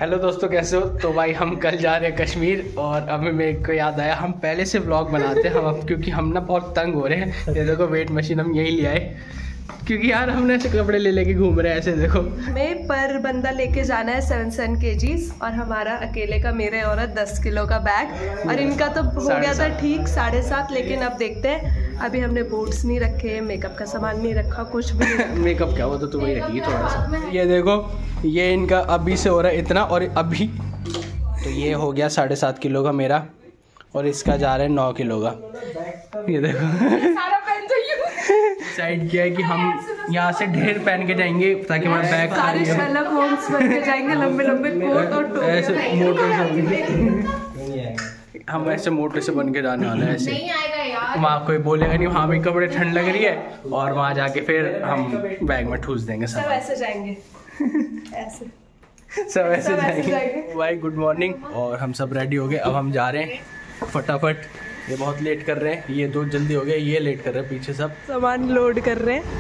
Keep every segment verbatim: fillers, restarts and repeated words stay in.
Hello दोस्तों, कैसे हो? तो भाई हम कल जा रहे हैं कश्मीर और अभी मेरे को याद आया हम पहले से व्लॉग बनाते हैं हम अब, क्योंकि हम ना बहुत तंग हो रहे हैं। ये देखो वेट मशीन हम यही ले आए, क्योंकि यार हमने ऐसे कपड़े ले लेके घूम रहे हैं ऐसे। देखो हमें पर बंदा लेके जाना है सेवन सेवन के जीज और हमारा अकेले का मेरे औरत दस किलो का बैग और इनका तो हो गया था ठीक साढ़े सात। लेकिन अब देखते हैं, अभी हमने बूट्स नहीं रखे, मेकअप का सामान नहीं रखा, कुछ भी नहीं। मेकअप क्या, वो तो तुम्हें रखी थोड़ा सा। ये देखो ये इनका अभी से हो रहा है इतना, और अभी तो ये हो गया साढ़े सात किलो का मेरा, और इसका जा रहा है नौ किलो का। ये देखो साइड किया है कि हम यहाँ से ढेर पहन के जाएंगे ताकि हमारा बैग सारे शर्लक होम्स बन के जाएंगे, लंबे लंबे कोट और टोपी। ऐसे मोटे से हम ऐसे मोटे से बन के जाने वाले हैं। ऐसे वहाँ कोई बोलेगा नहीं, वहाँ भी कपड़े ठंड लग रही है, और वहाँ जाके फिर हम बैग में ठूस देंगे। सब ऐसे जाएंगे ऐसे सब ऐसे जाएंगे। भाई गुड मॉर्निंग, और हम सब रेडी हो गए। अब हम जा रहे हैं फटाफट। ये बहुत लेट कर रहे हैं, ये दो जल्दी हो गए, ये लेट कर रहे हैं, पीछे सब सामान लोड कर रहे हैं।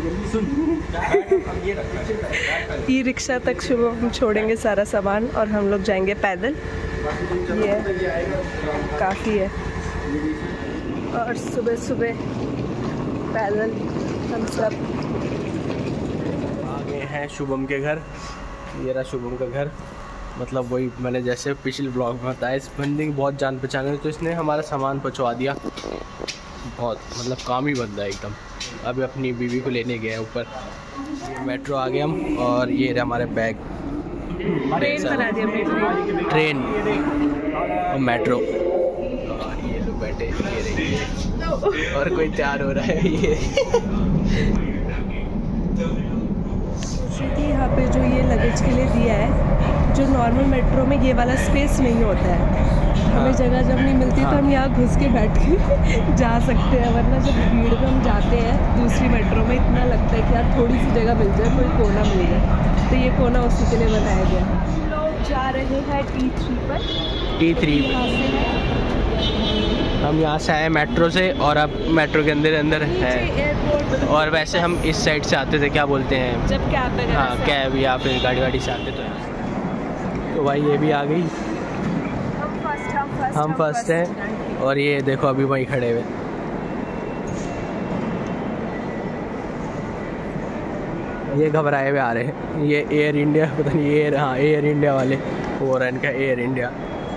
ई रिक्शा तक सुबह हम छोड़ेंगे सारा सामान और हम लोग जाएंगे पैदल। ये काफ़ी है, और सुबह सुबह पैदल हम सब आ गए हैं शुभम के घर। ये रहा शुभम का घर, मतलब वही मैंने जैसे पिछले ब्लॉग में बताया, इस बंदे की बहुत जान पहचान है, तो इसने हमारा सामान पहुँचवा दिया। बहुत मतलब काम ही बंदा है एकदम। अभी अपनी बीवी को लेने गए ऊपर। मेट्रो आ गए हम, और ये रहे हमारे बैग। ट्रेन बना दी हमने, ट्रेन और मेट्रो, और ये लोग बैठे ये रही, और कोई तैयार हो रहा है। ये सीधी यहाँ पे जो ये लगेज के लिए दिया है, जो नॉर्मल मेट्रो में ये वाला स्पेस नहीं होता है। हमें जगह जब नहीं मिलती तो हम यहाँ घुस के बैठ के जा सकते हैं, वरना जब भीड़ में हम जाते हैं दूसरी मेट्रो में इतना लगता है कि यार थोड़ी सी जगह मिल जाए, कोई कोना मिल जाए। तो ये कोना उसी के लिए बनाया गया। हम लोग जा रहे हैं टी थ्री पर। टी थ्री हम यहाँ से आए मेट्रो से, और अब मेट्रो के अंदर अंदर है। और वैसे हम इस साइड से आते थे, क्या बोलते हैं, जब कैब वगैरह, हाँ कैब या फिर गाड़ी वाड़ी से आते तो। तो भाई ये भी आ गई, हम फर्स्ट हैं, और ये देखो अभी वहीं खड़े हुए। ये घबराए हुए आ रहे हैं, ये एयर इंडिया, पता नहीं एयर, हाँ एयर इंडिया वाले, वो रहा इनका एयर इंडिया।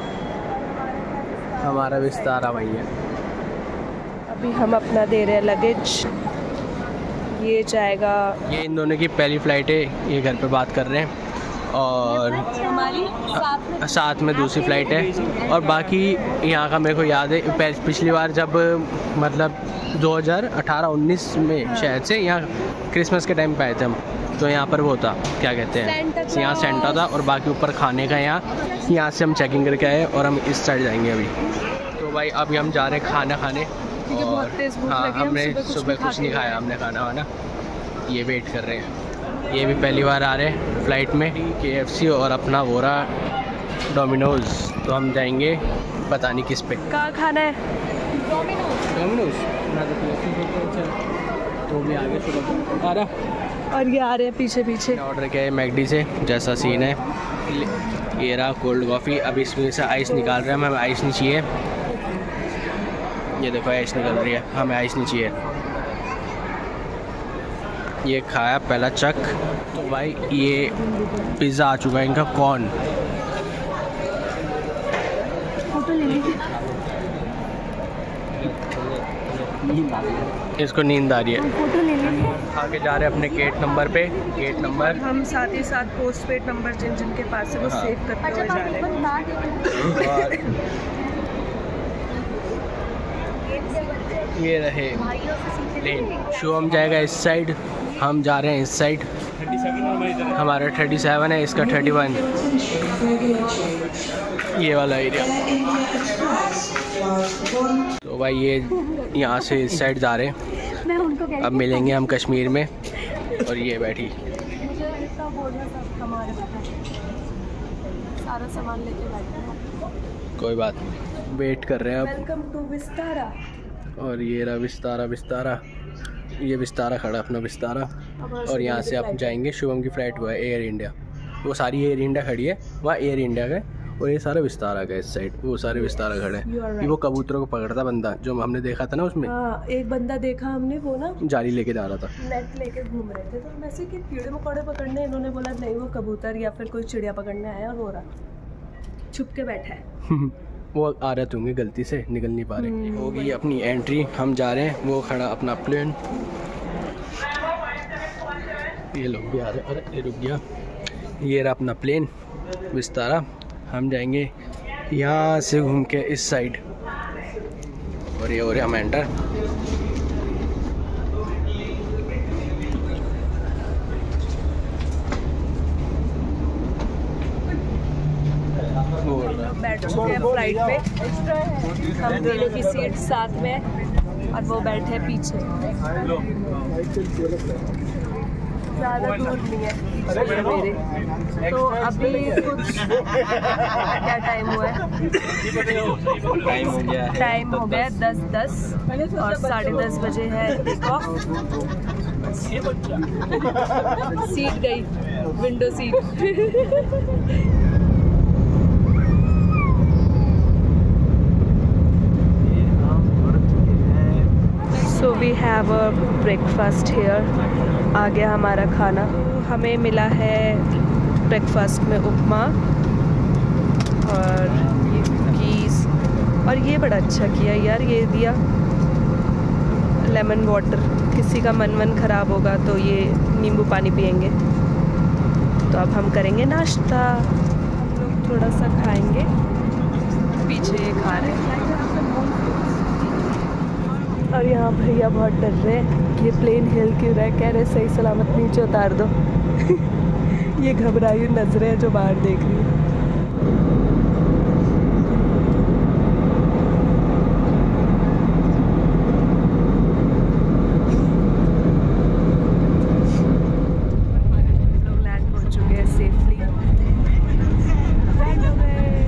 हमारा विस्तारा वही है। अभी हम अपना दे रहे हैं लगेज, ये जाएगा। ये इन दोनों की पहली फ़्लाइट है, ये घर पे बात कर रहे हैं, और हमारी साथ में साथ में दूसरी फ़्लाइट है। और बाकी यहाँ का मेरे को याद है, पिछली बार जब मतलब दो हज़ार अठारह उन्नीस में शायद से यहाँ क्रिसमस के टाइम पे आए थे हम, तो यहाँ पर वो था, क्या कहते हैं, यहाँ सेंटा था, और बाकी ऊपर खाने का यहाँ यहाँ से हम चेकिंग करके आए, और हम इस साइड जाएंगे अभी। तो भाई अभी हम जा रहे हैं खाना खाने, और हाँ हमने सुबह कुछ नहीं खाया, हमने खाना वाना, ये वेट कर रहे हैं। ये भी पहली बार आ रहे हैं फ़्लाइट में, के एफ सी और अपना वो रहा डोमिनोज़। तो हम जाएंगे पता नहीं किस पे। कहाँ खाना है? डोमिनोज़ तो भी आगे सुबह आ रहा, और ये आ रहे हैं पीछे पीछे। ऑर्डर किया है मैकडी से, जैसा सीन है। ये रहा कोल्ड कॉफ़ी, अब इसमें से आइस निकाल रहे हैं, हमें आइस नहीं चाहिए। ये देखो आइस निकल रही है, हमें आइस नहीं चाहिए। ये खाया पहला चक। तो भाई ये पिज़्ज़ा आ चुका है इनका, कॉर्न। इसको नींद आ रही है। फोटो ले लीजिए। आगे जा रहे हैं अपने गेट नंबर पे, गेट नंबर। हम साथ ही साथ पोस्ट पेड नंबर जिन जिन के पास है वो हाँ। सेव करते हुए जा रहे हैं। ये रहे लेन, शो हम जाएगा इस साइड, हम जा रहे हैं इस साइड। हमारा थर्टी सेवन है, इसका थर्टी वन, ये वाला एरिया। तो भाई ये यहाँ से इस साइड जा रहे हैं, अब मिलेंगे हम कश्मीर में। और ये बैठी सारा सामान लेके बैठे, कोई बात नहीं, वेट कर रहे हैं अब। Welcome to Vistara. और ये रहा विस्तारा, विस्तारा ये विस्तारा खड़ा, अपना विस्तारा। और यहाँ से आप जाएंगे, शुभम की फ़्लाइट हुआ है एयर इंडिया। वो सारी एयर इंडिया खड़ी है, वहाँ एयर इंडिया का है, और ये सारा विस्तारा का इस साइड, वो सारे विस्तारा खड़े हैं। right. ये वो कबूतरों को पकड़ता बंदा जो हमने देखा था ना उसमें। हाँ, एक बंदा देखा हमने, वो ना जाली लेके जा रहा था, नेट लेके घूम रहे थे, तो हम ऐसे कि कीड़े मकोड़े पकड़ने, इन्होंने बोला नहीं वो कबूतर या फिर कोई चिड़िया पकड़ने आया, और वो रहा छुप के बैठा है। वो आ रहे होंगे, गलती से निकल नहीं पा रहे। हो गई अपनी एंट्री, हम जा रहे हैं, वो खड़ा अपना प्लेन, ये लोग भी आ रहे हैं। अरे रुक गया, ये रहा अपना प्लेन विस्तारा। हम जाएंगे यहाँ से घूम के इस साइड, और ये हो रहे हम एंटर। बैठ चुके हैं फ्लाइट पे, हम तीनों की सीट साथ में, और वो बैठे हैं पीछे, ज़्यादा दूर नहीं है पीछे मेरे। तो अभी कुछ क्या टाइम हुआ है? टाइम हो गया है टाइम हो गया दस दस और साढ़े दस बजे है टेक ऑफ। सीट गई, window seat. So we have a breakfast here, आ गया हमारा खाना। हमें मिला है ब्रेकफास्ट में उपमा और ये कुकीज़, और ये बड़ा अच्छा किया यार, ये दिया लेमन वाटर। किसी का मन मन ख़राब होगा तो ये नींबू पानी पियेंगे। तो अब हम करेंगे नाश्ता, हम लोग थोड़ा सा खाएंगे, पीछे ये खा रहे हैं। और यहाँ भैया बहुत डर रहे हैं कि ये प्लेन हिल क्यों रहा है, कह रहे सही सलामत नीचे उतार दो। ये घबराई नजरें हैं जो बाहर देख रही है। लोग लैंड हो चुके हैं सेफली, लैंड हो गए।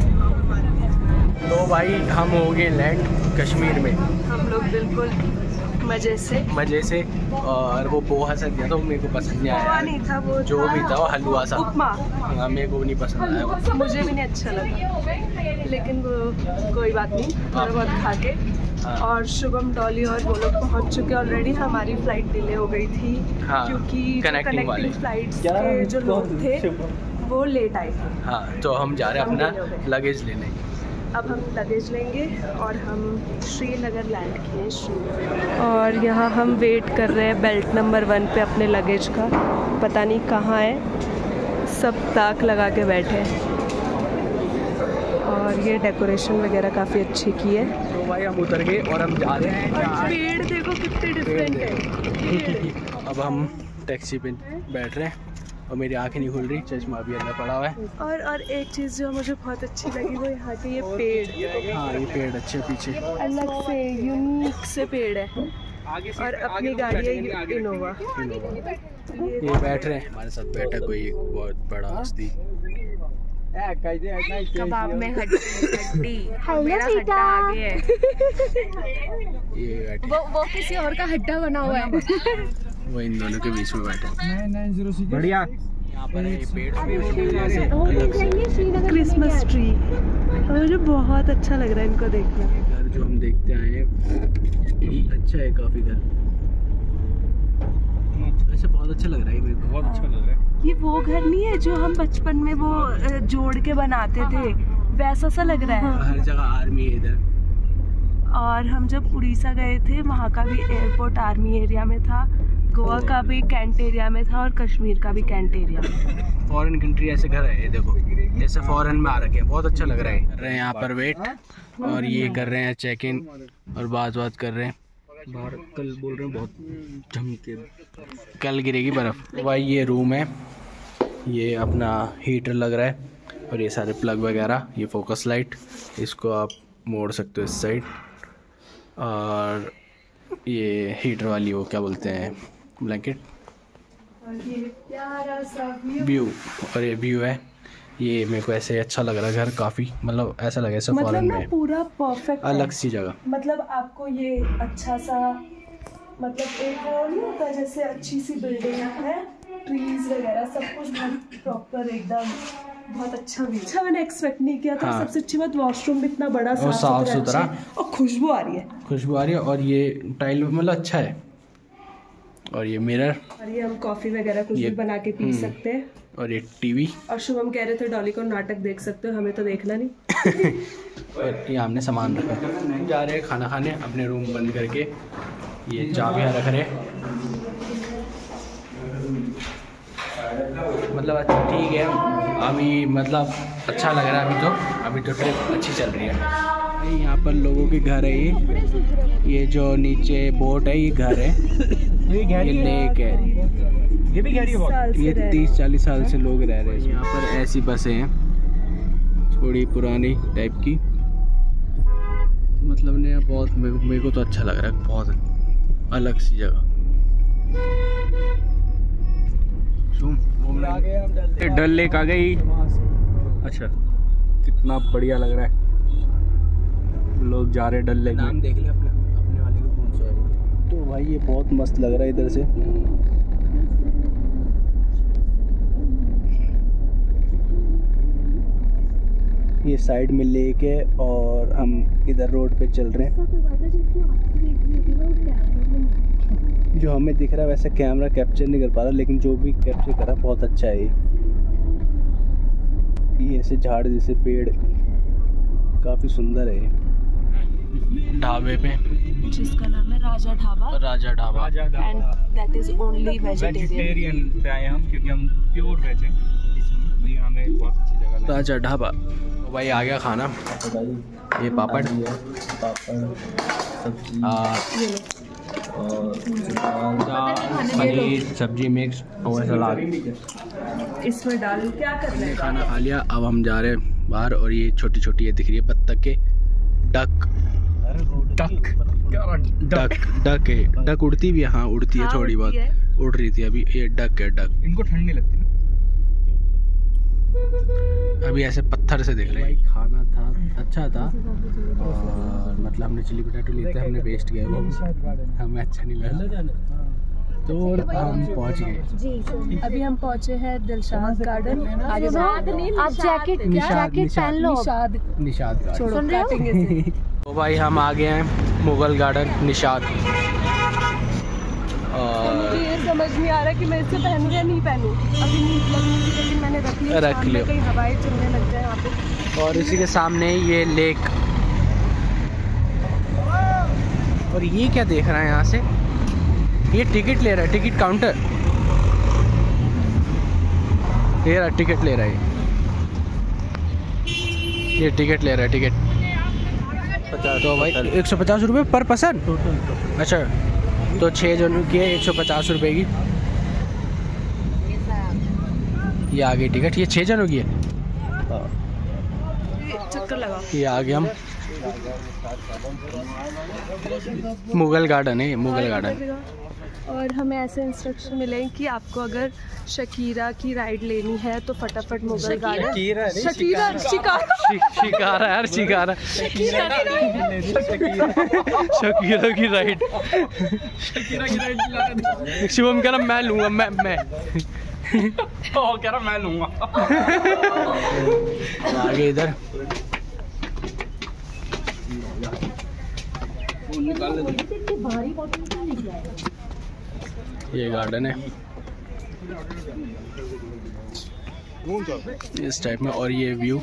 तो भाई हम हो गए लैंड कश्मीर में, हम लोग बिल्कुल मज़े से मज़े से। और वो पोहा सा दिया था, वो मेरे को पसंद नहीं आया, नहीं था वो, जो भी था वो हलवा सा, उपमा, हाँ मेरे को नहीं पसंद आया वो। मुझे भी नहीं अच्छा लगा, लेकिन वो कोई बात नहीं, थोड़ा बहुत खा के। हाँ। और शुभम, डॉली और वो लोग पहुँच चुके ऑलरेडी। हमारी फ़्लाइट डिले हो गई थी, हाँ, क्योंकि कनेक्टिंग वाले फ्लाइट्स के जो लोग थे वो लेट आए थे। हाँ, तो हम जा रहे हैं अपना लगेज लेने। अब हम लगेज लेंगे और हम श्रीनगर लैंड किए श्रीनगर। और यहाँ हम वेट कर रहे हैं बेल्ट नंबर वन पे अपने लगेज का, पता नहीं कहाँ है, सब ताक लगा के बैठे हैं। और ये डेकोरेशन वगैरह काफ़ी अच्छी की है। तो भाई हम उतर गए और हम जा रहे हैं। और पेड़ देखो कितने डिफरेंट है। अब हम टैक्सी पे बैठ रहे हैं और मेरी आँखें नहीं खुल रही, चश्मा भी अंदर पड़ा हुआ है। और और एक चीज़ जो मुझे बहुत अच्छी लगी वो यहाँ के ये पेड़, हाँ ये पेड़ अच्छे पीछे अलग से यूनिक से पेड़ है। और अपनी गाड़ी है इनोवा। ये बैठ रहे हैं, हमारे साथ बैठा कोई एक बहुत बड़ा हस्ती। कबाब में हड्डी, मेरा हड्डा आगे है। ये बैठे, वो वो किसी और का हड्डा बना हुआ है। वो इन दोनों के बीच में बैठे। बढ़िया। यहाँ पर ये पेड़ क्रिसमस ट्री, मुझे बहुत अच्छा लग रहा है इनको देखना। घर जो हम देखते आए हैं अच्छा है काफी घर, ऐसे बहुत अच्छा लग रहा है, मेरे को बहुत अच्छा लग रहा है। ये वो घर नहीं है जो हम बचपन में वो जोड़ के बनाते थे, वैसा सा लग रहा है। हर जगह आर्मी है इधर। और हम जब उड़ीसा गए थे वहाँ का भी एयरपोर्ट आर्मी एरिया में था, गोवा का भी कैंट एरिया में था, और कश्मीर का भी कैंट एरिया में। फॉरेन कंट्री ऐसे घर है, देखो जैसे फॉरेन में आ रखे हैं, बहुत अच्छा लग रहा है। कर रहे हैं यहाँ पर वेट, और ये कर रहे हैं चेक इन और बात बात कर रहे हैं। बाहर कल बोल रहे हैं बहुत झमके, कल गिरेगी बर्फ़। भाई ये रूम है, ये अपना हीटर लग रहा है, और ये सारे प्लग वगैरह, ये फोकस लाइट, इसको आप मोड़ सकते हो इस साइड। और ये हीटर वाली वो क्या बोलते हैं, ब्लैंकेट। और ये प्यारा सा व्यू, और ये व्यू है। ये मेरे को ऐसे अच्छा लग रहा है घर काफ़ी, मतलब ऐसा लगे ऐसा फॉरेन में, पूरा परफेक्ट अलग सी जगह। मतलब आपको ये अच्छा सा, मतलब एक वो नहीं होता जैसे अच्छी सी बिल्डिंग है ट्रीज वगैरह सब कुछ बहुत प्रॉपर एकदम बहुत अच्छा भी अच्छा मैंने एक्सपेक्ट नहीं किया था। हाँ। सबसे अच्छी बात वॉशरूम भी इतना बड़ा और साफ सुथरा और खुशबू आ रही है खुशबू आ रही है और ये टाइल मतलब अच्छा है। और ये मिरर और ये हम कॉफी वगैरह कुछ भी बना के पी सकते हैं। और ये टीवी और शुभम कह रहे थे डॉली को नाटक देख सकते हो, हमें तो देखना नहीं। और ये हमने सामान रखा जा रहे हैं खाना खाने अपने रूम बंद करके। ये चाबियाँ रख रहे मतलब अच्छा ठीक है अभी मतलब अच्छा लग रहा है अभी तो अभी तो ट्रिप अच्छी चल रही है। यहाँ पर लोगों के घर है ये ये जो नीचे बोट है ये घर है ये लेक है ये भी गहरी है ये तीस चालीस साल से लोग रह रहे हैं यहाँ पर। ऐसी बसें हैं थोड़ी पुरानी टाइप की मतलब ने बहुत मेरे को तो अच्छा लग रहा है बहुत अलग सी जगह। डल लेक आ गई। अच्छा कितना बढ़िया लग रहा है लोग जा रहे हैं डल लेक। नाम देख ले अपने अपने वाले को कौन सा है तो भाई ये बहुत मस्त लग रहा है इधर से। ये साइड में लेक है और हम इधर रोड पे चल रहे हैं। जो हमें दिख रहा है वैसे कैमरा कैप्चर नहीं कर पा रहा लेकिन जो भी कैप्चर कर रहा है बहुत अच्छा है। ये ऐसे झाड़ जैसे पेड़ काफ़ी सुंदर है। ढाबे पे जिसका नाम है Raja Dhaba Raja Dhaba and that is only vegetarian पे आए हम क्योंकि हम प्योर वेज हैं इसलिए हमें बहुत अच्छी जगह लगी। राजा ढाबा तो भाई आ गया खाना। ये पापड़ पापड़ सब्जी और पनीर सब्जी मिक्स और सलाद इसमें डाल क्या करना है। खाना खा लिया अब हम जा रहे हैं बाहर। और ये छोटी छोटी ये दिख रही है बत्तख के डक डक डक डक है डक उड़ती भी है। हाँ उड़ती है थोड़ी बहुत उड़ रही थी अभी ये डक है डक। इनको ठंड नहीं लगती ना अभी ऐसे पत्थर से देख रहे हैं। खाना था अच्छा था और मतलब हमने चिली पोटैटो लिए थे हमने वेस्ट किया वो हमें अच्छा नहीं लगा तो हम पहुंच गए। अभी हम पहुंचे हैं दिलशाद गार्डन। आगे आप जैकेट जैकेट पहन लो। निशाद निशाद गार्डन सुन रहे हो? तो भाई हम आ गए हैं मुगल गार्डन निशाद। और मुझे ये समझ नहीं आ रहा कि मैं इसे पहनूं या नहीं पहनूं। अभी नहीं लगूंगी लेकिन मैंने रख लिया। रख लिया कहीं हवाएं चलने लग जाए यहाँ पे। और इसी के सामने ये लेक। और ये क्या देख रहा है यहाँ से ये टिकट ले रहा है टिकट काउंटर ये रहा टिकट ले रहा है ये टिकट ले रहा है टिकट तो भाई एक सौ पचास रुपये पर पर्सन। अच्छा तो छः जनों की है एक सौ पचास रुपये की। ये आ गई टिकट ये छः जनों की है। चक्कर लगा ये आ गए हम मुगल गार्डन है मुगल गार्डन। और हमें ऐसे इंस्ट्रक्शन मिले कि आपको अगर शकीरा की राइड लेनी है तो फटाफट मुगल गार्डन शकीरा शिकारा शिकारा यार शिकारा शकीरा की राइड शिवम कह रहा मैं लूँगा मैं मैं कह रहा मैं लूँगा। आगे इधर ये गार्डन है इस टाइप में। और ये व्यू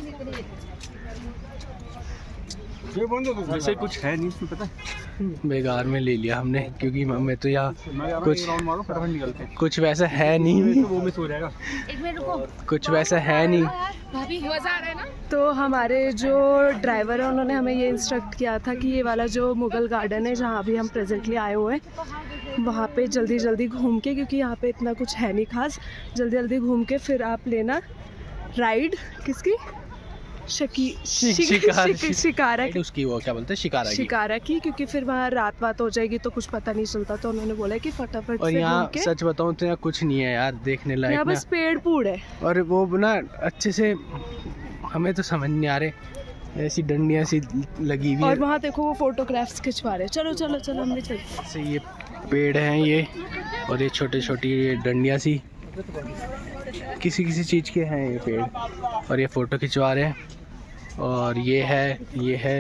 वैसे कुछ है नहीं इसमें पता बेकार में ले लिया हमने क्योंकि हमें तो यहाँ कुछ निकलते हैं कुछ वैसा है नहीं वो मिस हो जाएगा कुछ वैसा है नहीं। तो हमारे जो ड्राइवर है उन्होंने हमें ये इंस्ट्रक्ट किया था कि ये वाला जो मुगल गार्डन है जहाँ अभी हम प्रेजेंटली आए हुए हैं वहाँ पे जल्दी जल्दी घूम के क्योंकि यहाँ पे इतना कुछ है नहीं खास जल्दी जल्दी घूम के फिर आप लेना राइड किसकी शकी शिकार शिकारा की उसकी वो क्या बोलते हैं शिकारा की शिकारा की क्योंकि फिर वहाँ रात बात हो जाएगी तो कुछ पता नहीं चलता तो उन्होंने बोला कि फटाफट और से यहाँ घूम के सच बताऊँ तो यहाँ कुछ नहीं है यार देखने लायक यहाँ बस पेड़ पूड़ है। और वो ना अच्छे से हमें तो समझ नहीं आ रहे ऐसी डंडियाँ सी लगी हुई और वहाँ देखो वो फोटोग्राफ्स खिंचवा रहे। चलो चलो चलो हमने चल से ये पेड़ हैं ये और ये छोटे छोटी ये डंडियाँ सी किसी किसी चीज़ के हैं ये पेड़, और ये फ़ोटो खिंचवा रहे हैं। और ये है ये है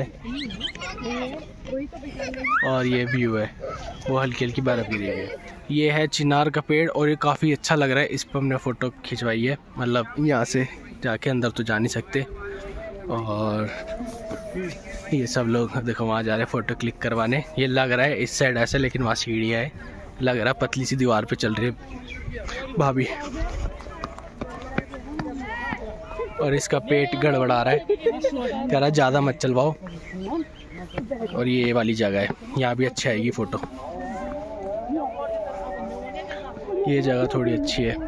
और ये व्यू है, वो हल्की हल्की बर्फ़ गिरी हुई है। ये है चिनार का पेड़ और ये काफ़ी अच्छा लग रहा है, इस पर हमने फ़ोटो खिंचवाई है। मतलब यहाँ से जाके अंदर तो जा नहीं सकते। और ये सब लोग देखो वहाँ जा रहे हैं फ़ोटो क्लिक करवाने। ये लग रहा है इस साइड ऐसे, लेकिन वहाँ सीढ़ियाँ है, लग रहा है पतली सी दीवार पे चल रही है भाभी। और इसका पेट गड़बड़ा रहा है, कह रहा ज़्यादा मत चलवाओ। और ये वाली जगह है, यहाँ भी अच्छा आएगी फ़ोटो। ये जगह थोड़ी अच्छी है,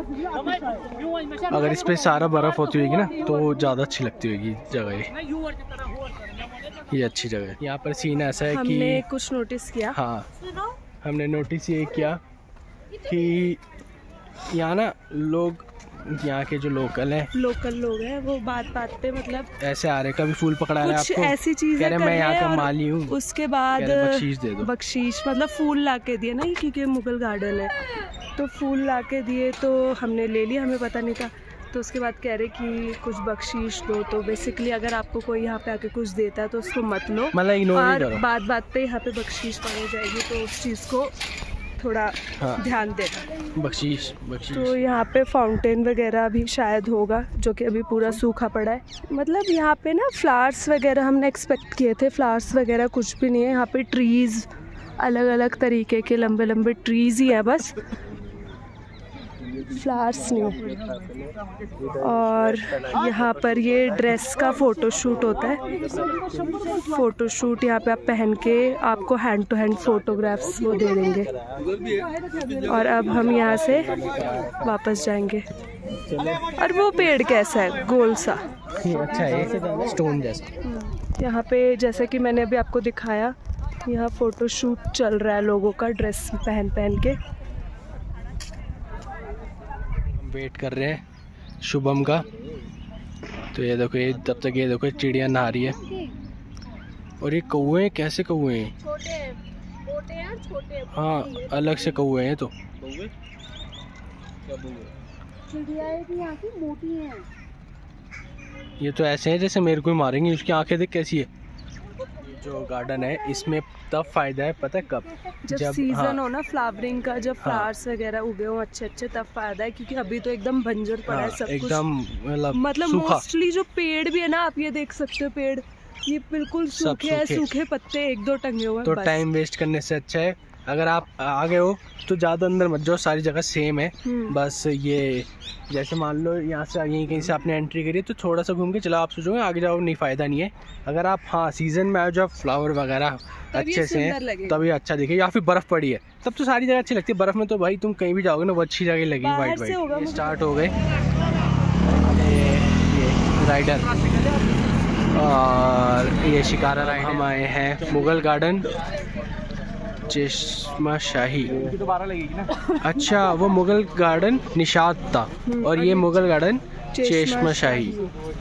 अगर इस पे सारा बर्फ़ होती होगी ना तो ज़्यादा अच्छी लगती होगी जगह। ये ये अच्छी जगह है। यहाँ पर सीन ऐसा है कि हमने कुछ नोटिस किया। हाँ, हमने नोटिस ये किया कि यहाँ ना लोग, यहाँ के जो लोकल हैं लोकल लोग हैं, वो बात बात पे मतलब ऐसे आ रहे, कभी फूल पकड़ा रहे कुछ आपको, ऐसी चीजें कह रहे मैं यहाँ का माली हूँ, उसके बाद बख्शीश दे दो। बख्शीश मतलब फूल ला के दिए ना, क्योंकि मुगल गार्डन है तो फूल ला के दिए, तो हमने ले लिया, हमें पता नहीं था। तो उसके बाद कह रहे कि कुछ बख्शीश दो। तो बेसिकली अगर आपको कोई यहाँ पे आके कुछ देता है तो उसको मत लो, मतलब इग्नोर ही और करो। बात बात पे यहाँ पे बख्शीश मांगी जाएगी, तो उस चीज़ को थोड़ा हाँ। ध्यान देना। बख्शीश बख्शीश तो यहाँ पे फाउंटेन वगैरह भी शायद होगा, जो कि अभी पूरा सूखा पड़ा है। मतलब यहाँ पे ना फ्लावर्स वगैरह हमने एक्सपेक्ट किए थे, फ्लावर्स वगैरह कुछ भी नहीं है यहाँ पे। ट्रीज़ अलग अलग तरीके के लंबे लंबे ट्रीज़ ही हैं बस, फ्लावर्स नहीं। और यहाँ पर ये ड्रेस का फ़ोटो शूट होता है। फ़ोटो शूट यहाँ पे आप पहन के आपको हैंड टू हैंड फ़ोटोग्राफ्स वो दे देंगे। और अब हम यहाँ से वापस जाएंगे। और वो पेड़ कैसा है, गोल सा, अच्छा है, स्टोन जैसा। यहाँ पे जैसे कि मैंने अभी आपको दिखाया, यहाँ फ़ोटो शूट चल रहा है लोगों का ड्रेस पहन पहन के। वेट कर रहे हैं शुभम का। तो ये देखो, ये तब तक ये देखो चिड़िया नहा रही है। और ये कौवे कैसे कौवे हैं? छोटे हैं, छोटे। हाँ, अलग से कौवे हैं। तो चिड़ियाएं भी यहाँ की मोटी हैं। ये तो ऐसे हैं जैसे मेरे को ही मारेंगे। उसकी आंखें देख कैसी है। जो गार्डन है इसमें तब फायदा है, पता है कब? जब, जब सीजन हाँ, हो ना फ्लावरिंग का, जब फ्लावर्स हाँ, वगैरह उगे हो अच्छे अच्छे, तब फायदा है। क्योंकि अभी तो एकदम बंजर पड़ा हाँ, है सब एकदम कुछ। मतलब सूखा। मोस्टली जो पेड़ भी है ना, आप ये देख सकते हो, पेड़ ये बिल्कुल सूखे हैं, सूखे पत्ते एक दो टंगे हुए हैं। तो टाइम वेस्ट करने से अच्छा है अगर आप आगे हो तो ज़्यादा अंदर मत जाओ, सारी जगह सेम है। बस ये जैसे मान लो यहाँ से यहीं कहीं से आपने एंट्री करी तो थोड़ा सा घूम के चला, आप सोचोगे आगे जाओ, नहीं फ़ायदा नहीं है। अगर आप हाँ सीज़न में आओ, जब फ्लावर वगैरह अच्छे से हैं तभी अच्छा दिखे, या फिर बर्फ़ पड़ी है तब तो सारी जगह अच्छी लगती है। बर्फ़ में तो भाई तुम कहीं भी जाओगे ना वो अच्छी जगह लगेगी। वाइट वाइट स्टार्ट हो गए ये राइडर, और ये शिकारा राइडर। हम आए हैं मुगल गार्डन चश्मा शाही। अच्छा, वो मुगल गार्डन निशात था और ये मुगल गार्डन चश्मा शाही।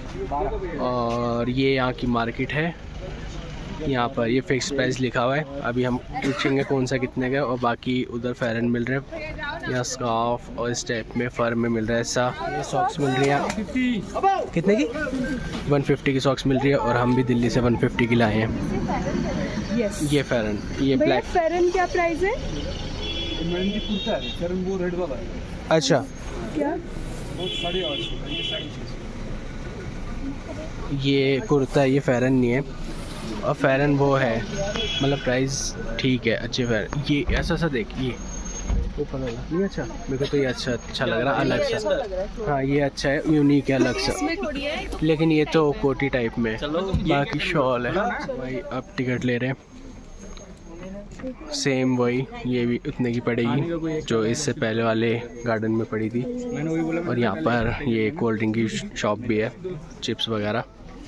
और ये यहाँ की मार्केट है, यहाँ पर ये फिक्स प्राइस लिखा हुआ है। अभी हम पूछेंगे कौन सा कितने का। और बाकी उधर फेरन मिल रहे हैं, यहाँ स्कार्फ और इस टाइप में फर में मिल रहा है ऐसा। ये सॉक्स मिल रही है कितने की? वन फिफ्टी की सॉक्स मिल रही है। और हम भी दिल्ली से वन फिफ्टी की लाए हैं। Yes. ये फेरन, ये ब्लैक फेरन क्या प्राइस है? फेरन वो रेड वाला है। अच्छा, क्या? साढ़े आठ सौ। ये कुर्ता है, ये फेरन नहीं है। और फेरन वो है, मतलब प्राइस ठीक है, अच्छे फेरन। ये ऐसा सा देख, ये ओपन वाला नहीं अच्छा, मेरे को तो ये अच्छा अच्छा लग रहा, अलग सा। हाँ, ये अच्छा है, यूनिक है, अलग सा। लेकिन ये तो कोटी टाइप में, बाकी शॉल है भाई। अब टिकट ले रहे हैं, सेम वही, ये भी उतने की पड़ेगी जो इससे पहले वाले गार्डन में पड़ी थी। और यहाँ पर ये कोल्ड ड्रिंक की शॉप भी है, चिप्स वगैरह।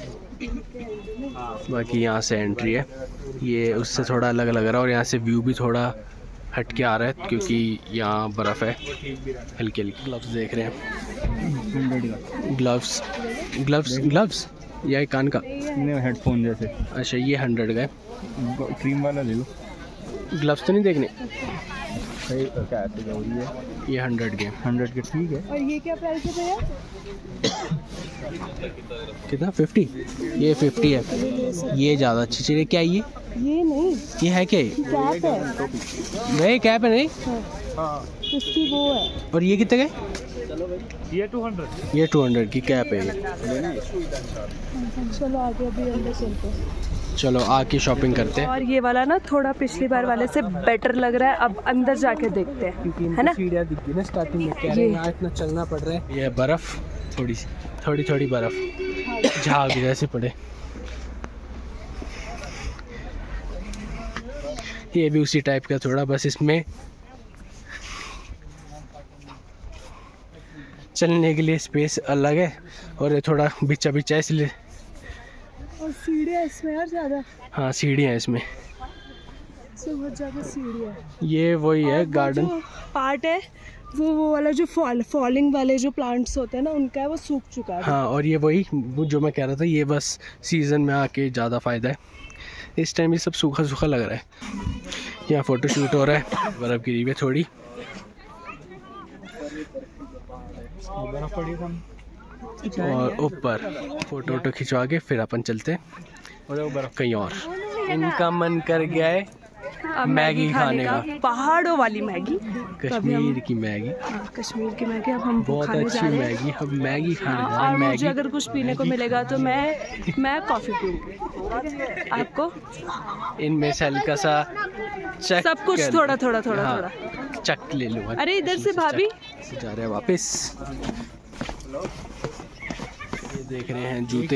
बाकी यहाँ से एंट्री है, ये उससे थोड़ा अलग लग रहा है। और यहाँ से व्यू भी थोड़ा हट के आ रहा है क्योंकि यहाँ बर्फ़ है हल्की हल्की। ग्लव्स देख रहे हैं, ग्लव्स ग्लव्स ग्लव्स या कान का हेडफोन जैसे। अच्छा, ये हंड्रेड का है, क्रीम वाला ले लो। ग्लव्स तो नहीं देखने। सही क्या है ये ये हंड्रेड के हंड्रेड के ठीक है। और ये क्या प्राइस है भैया? कितना फिफ्टी? ये फिफ्टी है। ये ज़्यादा अच्छी चीज़ है। क्या ये ये नहीं, ये है क्या? कैप है। नहीं कैप है नहीं। हाँ इसकी वो है। और ये कितने का? ये टू हंड्रेड ये टू हंड्रेड की कैप है ये। चलो आगे अभी अंदर चलते हैं। चलो आके शॉपिंग करते हैं। और ये वाला ना थोड़ा पिछली बार वाले से बेटर लग रहा है। अब अंदर जाके देखते हैं, है ना? सीढ़ियाँ दिख गई ना स्टार्टिंग में, कह रहे हैं यहाँ इतना चलना पड़ रहा है। ये बर्फ, थोड़ी सी थोड़ी थोड़ी बर्फ झाग जैसे पड़े। ये भी उसी टाइप का थोड़ा, बस इसमें चलने के लिए स्पेस अलग है और ये थोड़ा बिचा बिचा इसलिए। और सीढ़ियाँ इसमें यार ज़्यादा। हाँ सीढ़ियाँ इसमें, इसमें बहुत ज़्यादा सीढ़ियाँ। ये वही है गार्डन पार्ट है वो वो वाला जो फॉल फॉलिंग वाले जो प्लांट्स होते हैं ना, उनका है वो सूख चुका है। हाँ और ये वही वो जो मैं कह रहा था, ये बस सीज़न में आके ज़्यादा फ़ायदा है। इस टाइम ये सब सूखा सूखा लग रहा है। यहाँ फ़ोटो शूट हो रहा है, बर्फ़ गिरी हुई है थोड़ी। और ऊपर फ़ोटो वोटो खिंचवा के फिर अपन चलते हैं कहीं और। इनका मन कर गया है मैगी खाने का। पहाड़ों वाली मैगी, कश्मीर की मैगी। हाँ, कश्मीर की मैगी। अब हम बहुत खाने अच्छी जा रहे हैं। मैगी, हम मैगी खाने जा रहे और हैं। मुझे मैगी अगर कुछ पीने को मिलेगा तो मैं मैं कॉफ़ी पीऊँगी। आपको इनमें से हल्का सा चक सब कुछ कर- थोड़ा थोड़ा थोड़ा हाँ, थोड़ा। चक ले लो। अरे इधर से भाभी से जा रहे हैं वापस। ये देख रहे हैं जूते,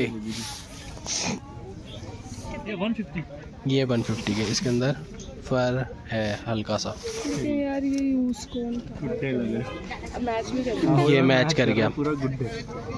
ये वन फिफ्टी ये वन फिफ्टी के। इसके अंदर फर है हल्का सा। लेकिन यार ये यूज़ कौन गुड्डे लगे मैच में कर ये मैच कर गया। पूरा गुड्डे।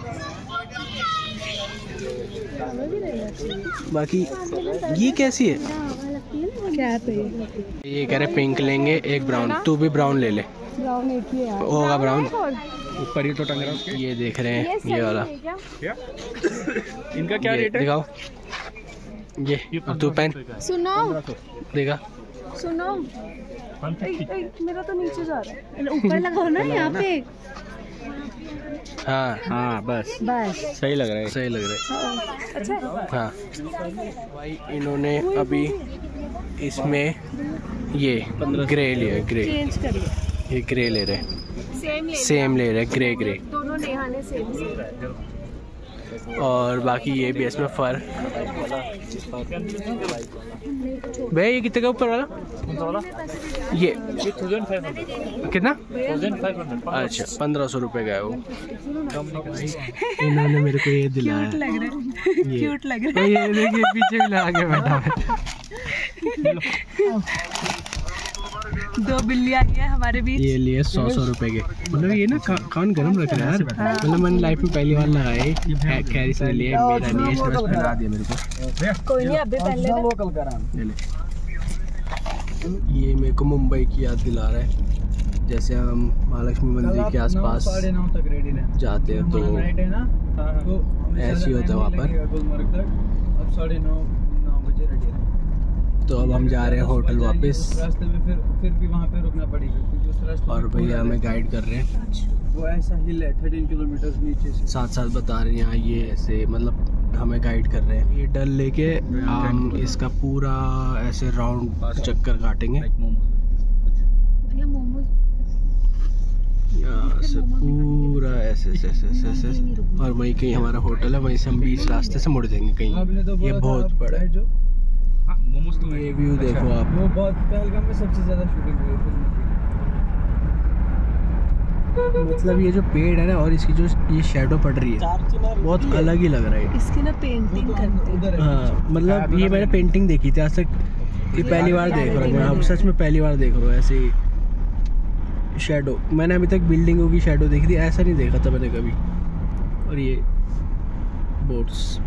बाकी ये कैसी है? क्या पे? ये कह रहे पिंक लेंगे, एक ब्राउन। तू भी ब्राउन ले ले। ब्राउन एक ही है यार। होगा ब्राउन। ऊपर ही तो टंग रहा है। ये देख रहे हैं ये वाला। क्या इनका क्या ये रेट है? दिखाओ ये, और तू पहन सुनो देखा। सुनो, ए, ए, मेरा तो नीचे जा रहा है। ऊपर लगाओ ना यहाँ पे। हाँ हाँ बस बस सही लग रहा है। सही लग रहा अच्छा है। हाँ भाई इन्होंने अभी इसमें ये ग्रे लिया, ग्रे। चेंज करिए। ये ग्रे ले रहे, सेम ले सेम ले रहे ग्रे ग्रे। दोनों नेहा ने सेम सेम। और बाकी ये भी है इसमें फर। भैया ये कितने का ऊपर वाला? ये थाउजेंड फाइव हंड्रेड कितना? थाउजेंड फाइव हंड्रेड अच्छा पंद्रह सौ रुपये का है वो। इन्होंने मेरे को ये दिलाया। लग रहा है, ये क्यूट लग रहा तो ये देखिए पीछे भी लगा के बैठा है। दो बिल्लियाँ आई हैं हमारे बीच। ये लिए सौ सौ रुपए के। मतलब ये ना का, कान गर्म रख रहा है यार। मतलब मैंने लाइफ में पहली बार लगाए। खैर से लिए मेरा नहीं है, इसने बस पहना दिया मेरे को। कोई नहीं अभी पहले ले ले। ये मेरे को मुंबई की याद दिला रहा है। जैसे हम महालक्ष्मी मंदिर के आसपास जाते हैं तो ऐसे ही होता है वहाँ पर। तो अब हम जा रहे हैं होटल वापस। रास्ते में फिर फिर भी वहाँ पे रुकना पड़ेगा क्योंकि उस रास्ते और भैया हमें गाइड कर रहे हैं। वो ऐसा हिल है थर्टीन किलोमीटर नीचे से। साथ साथ बता रहे हैं यहाँ ये ऐसे मतलब हमें गाइड कर रहे हैं। ये डल लेके हम इसका पूरा ऐसे राउंड चक्कर काटेंगे। यहाँ से पूरा ऐसे ऐसे ऐसे ऐसे ऐसे और वहीं कहीं हमारा होटल है, वहीं से हम बीच रास्ते से मुड़ जाएंगे कहीं। ये बहुत बड़ा है। जो ये व्यू देखो आप। वो बहुत पहलगाम में सबसे ज्यादा शूटिंग हुई फिल्म की। मतलब ये जो पेड़ है ना और इसकी जो ये शेडो पड़ रही है बहुत अलग ही लग रहा है। इसकी ना पेंटिंग करते हैं। हाँ मतलब ये मैंने पेंटिंग देखी थी, आज तक ये पहली बार देख रहा हूँ मैं। अब सच में पहली बार देख रहा हूँ ऐसे ही शेडो। मैंने अभी तक बिल्डिंगों की शेडो देखी थी, ऐसा नहीं देखा था मैंने कभी। और ये बोट्स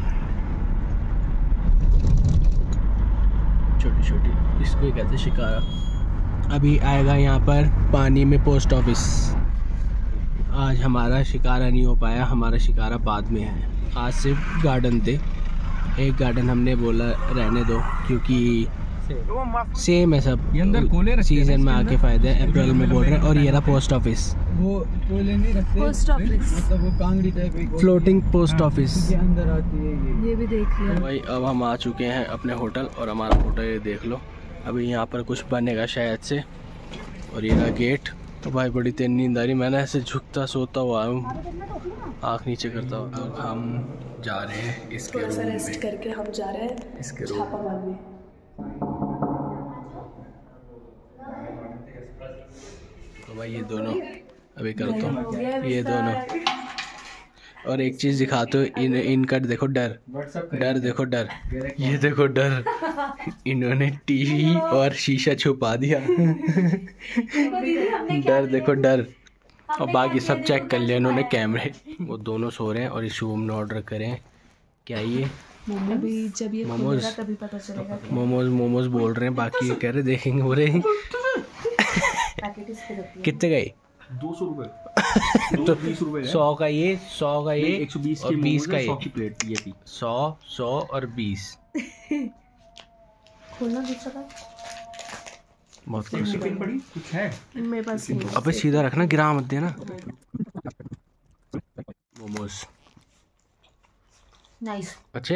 छोटी छोटी, इसको ही कहते हैं शिकारा। अभी आएगा यहाँ पर पानी में पोस्ट ऑफिस। आज हमारा शिकारा नहीं हो पाया, हमारा शिकारा बाद में है। आज सिर्फ गार्डन थे, एक गार्डन हमने बोला रहने दो क्योंकि सेम है सब, ये अंदर कोले रखते हैं सीजन में इसके आके अंदर। फायदे हैं। अप्रैल में बोल रहे हैं। और ये रहा पोस्ट ऑफिस, वो कोयले नहीं रखते पोस्ट ऑफिस मतलब वो कांगड़ी टाइप एक फ्लोटिंग पोस्ट ऑफिस। के अंदर आती है ये ये भी देख लिया। भाई अब हम आ चुके हैं अपने होटल, और हमारा होटल ये देख लो। अभी यहाँ पर कुछ बनेगा शायद से, और ये रहा गेट। तो भाई बड़ी तेज नींद आ रही, मैंने ऐसे झुकता सोता हुआ हूँ, आँख नीचे करता हुआ। अब हम जा रहे हैं इसके थोड़ा सा रूम रेस्ट में, करके हम जा रहे हैं इसके रूम। छापा मारने। तो भाई ये दोनों अभी करो तो ये दोनों, और एक चीज़ दिखाते हो, इन इनका देखो डर, डर देखो डर, ये देखो डर, इन्होंने टीवी और शीशा छुपा दिया। डर देखो डर। और बाकी सब चेक कर लिया इन्होंने कैमरे। वो दोनों सो रहे हैं, और इस रूम ने ऑर्डर करें क्या ये अभी जब ये मोमोज। खुलेगा तभी पता चलेगा। मोमोज मोमोज बोल रहे हैं, बाकी ये कह रहे देखेंगे बोल रहे हैं। कितने गए? दो सौ रुपए तो बीस रुपए सौ का ये, सौ का ये, एक सौ बीस और बीस का ये, की प्लेट ये थी। सौ सौ और बीस। खोलना दूसरा का बहुत खुश टिफिन पड़ी कुछ है? मेरे पास नहीं है। अबे सीधा रखना, गिरा मत देना। मोमोज नाइस। अच्छे।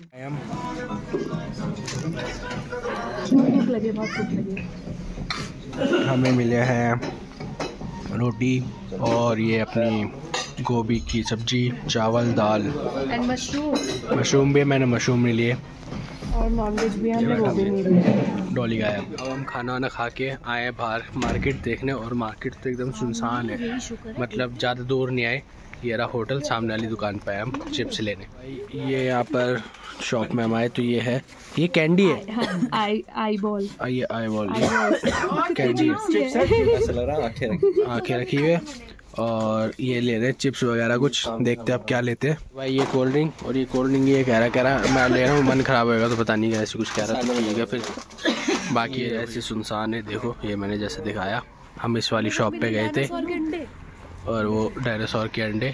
भूख लगी, बहुत भूख लगी। हमें मिले हैं रोटी और ये अपनी गोभी की सब्जी, चावल, दाल, एंड मशरूम, मशरूम भी मैंने मशरूम नहीं लिए, और नॉनवेज भी हमने वो भी नहीं लिया। डॉली गाया। अब हम खाना वाना खा के आए हैं बाहर मार्केट देखने, और मार्केट तो एकदम सुनसान है, मतलब ज़्यादा दूर नहीं आए। ये रहा होटल, सामने वाली दुकान पे आए हम चिप्स लेने। भाई ये यहाँ पर शॉप में हम आए तो ये है, ये कैंडी है। हाँ, आई आई बॉल, आ, ये eye ball eye candy ball. आँखें रखी हुई है, और ये ले रहे हैं चिप्स वगैरह कुछ, देखते हैं अब क्या लेते हैं। भाई ये कोल्ड ड्रिंक, और ये कोल्ड ड्रिंक ये कह रहा कह रहा मैं ले रहा हूँ, मन ख़राब होएगा तो पता नहीं क्या ऐसे कुछ कह रहा, तो ठीक है फिर। बाकी ये ऐसे सुनसान है, देखो ये मैंने जैसे दिखाया। हम इस वाली शॉप पे गए थे, और वो डायनासोर के अंडे,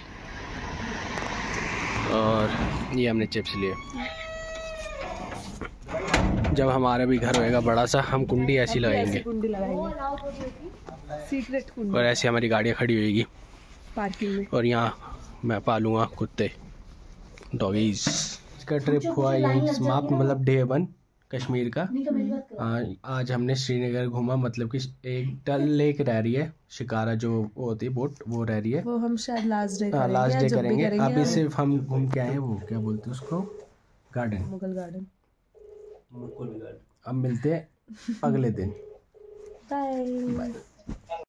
और ये हमने चिप्स लिए। जब हमारा भी घर होएगा बड़ा सा, हम कुंडी ऐसी लगाएंगे, कुंडी लगाएंगे, सीक्रेट कुंडी और ऐसी हमारी गाड़ियाँ खड़ी होएगी पार्किंग में। और यहाँ मैं पालूंगा कुत्ते, डॉगीज। इसका ट्रिप हुआ यहीं समाप्त, मतलब डे वन कश्मीर का। आज आज हमने श्रीनगर घूमा, मतलब कि एक डल लेक रह रही है, शिकारा जो वो होती है बोट, वो रह रही है। वो हम शायद लास्ट डे हाँ लास्ट डे करेंगे। करेंगे अभी सिर्फ हम घूम के आए हैं, वो क्या बोलते हैं उसको, गार्डन, मुगल गार्डन। अब मिलते हैं अगले दिन। बाय।